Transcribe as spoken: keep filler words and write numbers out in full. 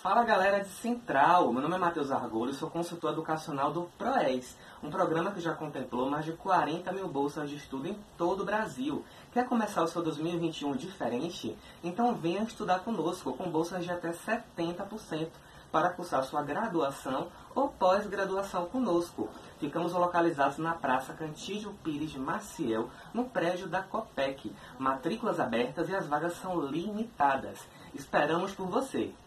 Fala galera de Central, meu nome é Matheus Argolho, sou consultor educacional do PROES, um programa que já contemplou mais de quarenta mil bolsas de estudo em todo o Brasil. Quer começar o seu dois mil e vinte e um diferente? Então venha estudar conosco com bolsas de até setenta por cento para cursar sua graduação ou pós-graduação conosco. Ficamos localizados na Praça Cantídio Pires de Maciel, no prédio da Copec. Matrículas abertas e as vagas são limitadas. Esperamos por você!